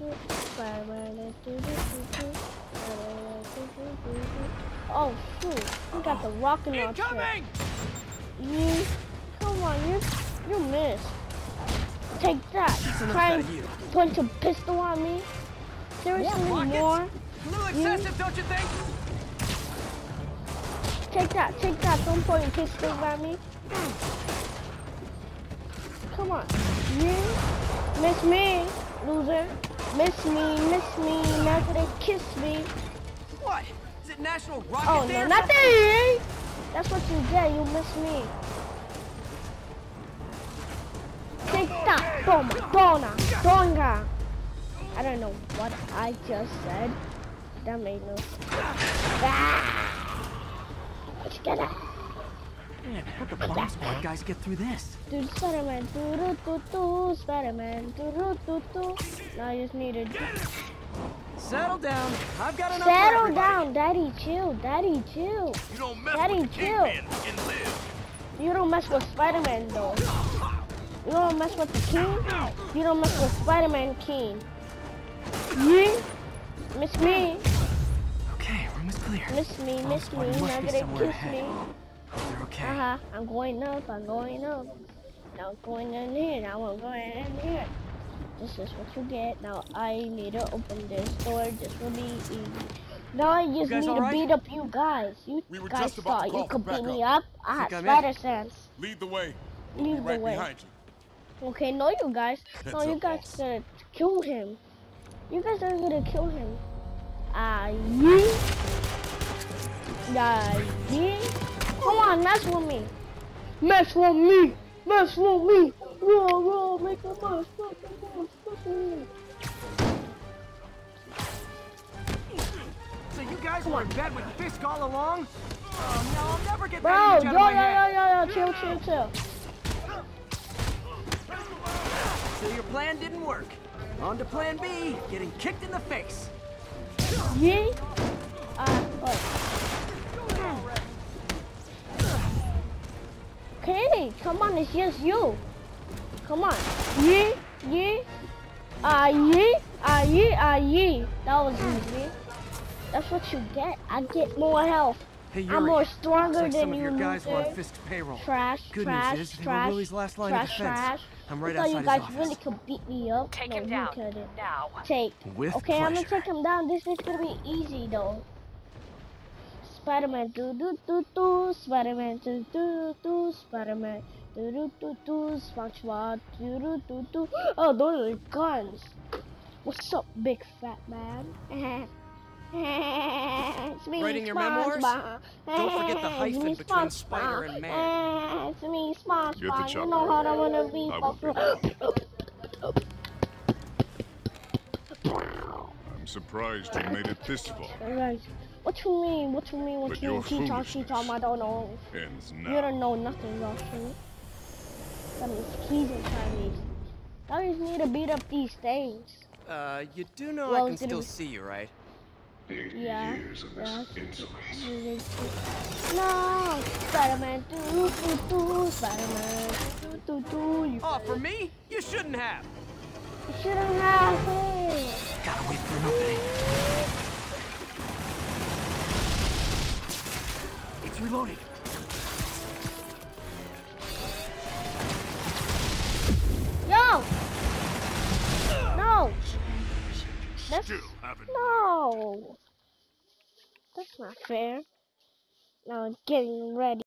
Spider-Man. Oh shoot! You got the rocket launcher. Incoming! You, come on, you missed. Take that. Try and point a pistol on me. Seriously, more? A little excessive, don't you think? Take that. Don't point a pistol at me. Come on. You miss me, loser. Miss me. Now gonna kiss me. What? Is it National Rocket Oh Day no, or nothing. That's what you get. You miss me. Take that, bonga. I don't know what I just said. That made no sense. Let's get it. Man, how the bomb squad guys get through this? Dude, Spider-Man, do Spider-Man, do. Now I just need to Settle down. I've got enough. settle down, Daddy. Chill. You don't mess Daddy, with the chill. Kingpin and live. You don't mess with Spider-Man though. You don't mess with the King. You don't mess with Spider-Man King. You miss me. Okay, room is clear. Miss me. Bomb Now squad must be gonna somewhere kiss ahead. me. They're okay. I'm going up. Now I'm going in here. Now I'm going in here. This is what you get. Now I need to open this door. This will be easy. Now I just guys need all to right? beat up you guys. You We were guys just about thought to you call could for beat me backup. up. I had Think I'm spider in? sense. Lead the way. We'll Lead be the right way. behind you. Okay, no, you guys. No, Heads you up, guys boss. gonna kill him. You guys are gonna kill him. Come on, mess with me. Mess with me. Whoa, make a mess. Mess with me. So you guys were in bed with Fisk all along? Oh no, I'll never get Bro, that image out of my head. chill. So your plan didn't work. On to plan B, getting kicked in the face. Yeah. Okay, come on, it's just you. Come on. Yeah. That was easy. That's what you get. I get more health. Hey, Yuri, I'm more looks stronger like than some of you, your guys were on loser. Fisk's payroll. Trash. Good news is they were Willie's last line of defense. I'm right I thought outside you his guys office. really could beat me up. Take No, him you down couldn't. now. Take. With Okay, I'm gonna pleasure. take him down. This is gonna be easy though. Spider-Man, do. Spider-Man, do. Spider-Man, do. SpongeBob, do. Oh, those are guns. What's up, big fat man? It's me, Writing your SpongeBob. memoirs? Don't forget the It's hyphen me, between SpongeBob. spider and man. It's me, SpongeBob. Get the You chopper know how ready. I wanna be. I will pick it up. I'm surprised you made it this far. Alright. What you mean? But your Teach foolishness I don't know. Ends You now. don't know nothing, Russian. That means he's in Chinese. I just need to beat up these things. You do know Well, I can it's gonna still be- see you, right? Yeah. Years of this insolence. No! Spider-Man, do. Spider-Man, do. You Oh, for me? You shouldn't have. shouldn't have it. Gotta wait for an opening. It's reloading. Yo! No! That's, Still haven't. no! That's not fair. Now I'm getting ready.